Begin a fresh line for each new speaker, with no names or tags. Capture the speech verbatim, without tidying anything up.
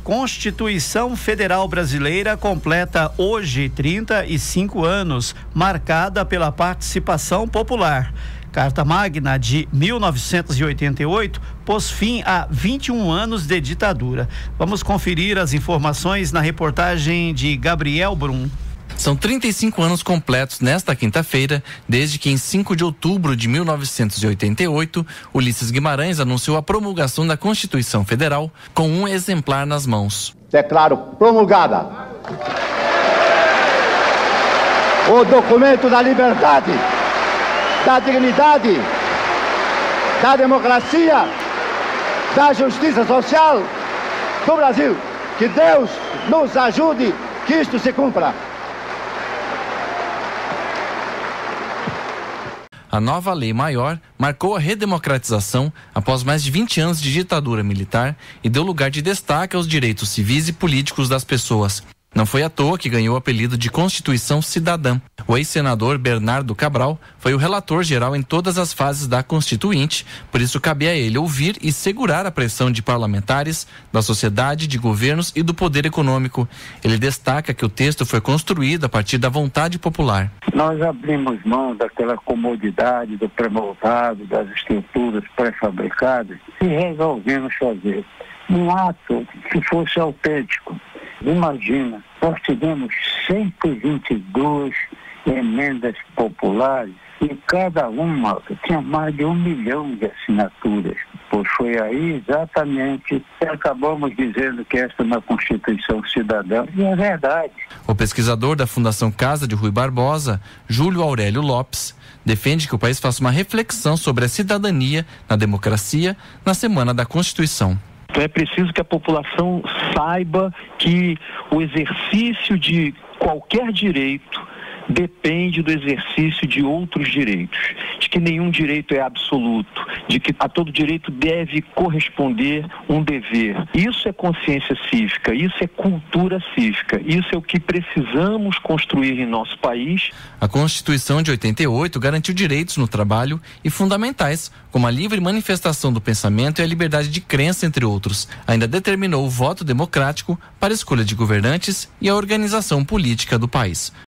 Constituição Federal Brasileira completa hoje trinta e cinco anos, marcada pela participação popular. Carta Magna de mil novecentos e oitenta e oito pôs fim a vinte e um anos de ditadura. Vamos conferir as informações na reportagem de Gabriel Brum.
São trinta e cinco anos completos nesta quinta-feira, desde que em cinco de outubro de mil novecentos e oitenta e oito, Ulisses Guimarães anunciou a promulgação da Constituição Federal com um exemplar nas mãos.
Declaro promulgada o documento da liberdade, da dignidade, da democracia, da justiça social do Brasil. Que Deus nos ajude que isto se cumpra.
A nova lei maior marcou a redemocratização após mais de vinte anos de ditadura militar e deu lugar de destaque aos direitos civis e políticos das pessoas. Não foi à toa que ganhou o apelido de Constituição Cidadã. O ex-senador Bernardo Cabral foi o relator geral em todas as fases da Constituinte, por isso cabe a ele ouvir e segurar a pressão de parlamentares, da sociedade, de governos e do poder econômico. Ele destaca que o texto foi construído a partir da vontade popular.
Nós abrimos mão daquela comodidade do pré-moldado, das estruturas pré-fabricadas e resolvemos fazer um ato que fosse autêntico. Imagina, nós tivemos cento e vinte e duas emendas populares e cada uma tinha mais de um milhão de assinaturas. Pois foi aí exatamente que acabamos dizendo que esta é uma Constituição Cidadã, e é verdade.
O pesquisador da Fundação Casa de Rui Barbosa, Júlio Aurélio Lopes, defende que o país faça uma reflexão sobre a cidadania na democracia na Semana da Constituição.
Então é preciso que a população saiba que o exercício de qualquer direito depende do exercício de outros direitos, de que nenhum direito é absoluto, de que a todo direito deve corresponder um dever. Isso é consciência cívica, isso é cultura cívica, isso é o que precisamos construir em nosso país.
A Constituição de oitenta e oito garantiu direitos no trabalho e fundamentais, como a livre manifestação do pensamento e a liberdade de crença, entre outros. Ainda determinou o voto democrático para a escolha de governantes e a organização política do país.